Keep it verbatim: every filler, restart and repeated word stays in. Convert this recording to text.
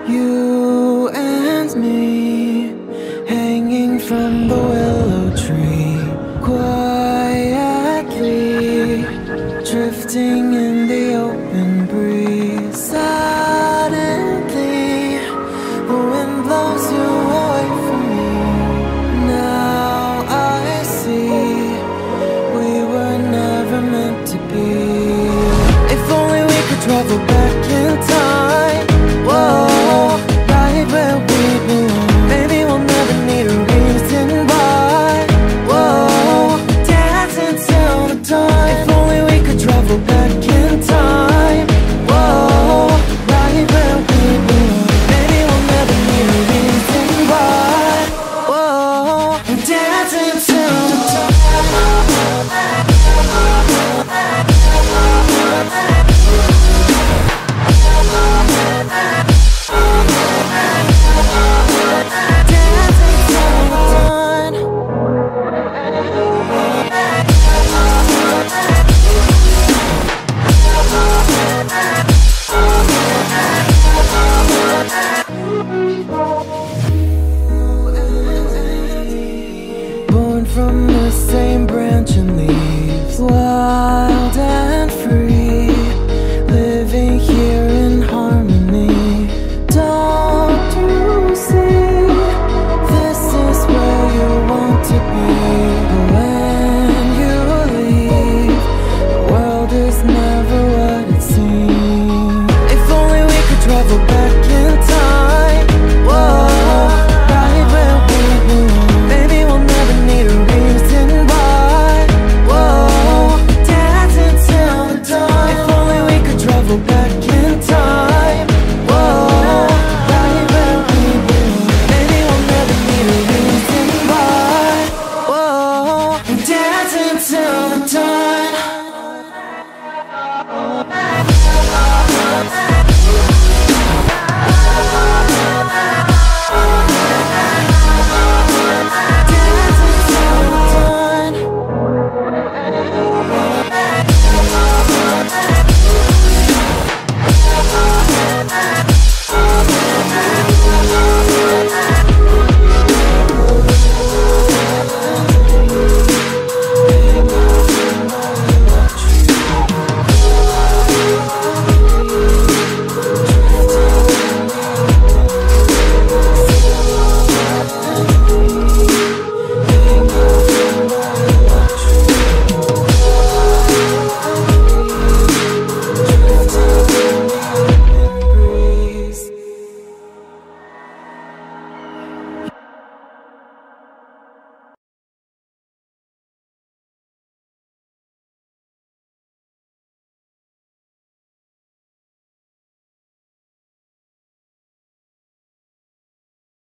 You and me, hanging from the willow tree, quietly drifting in the open breeze. Suddenly, the wind blows you away from me. Now I see we were never meant to be. If only we could travel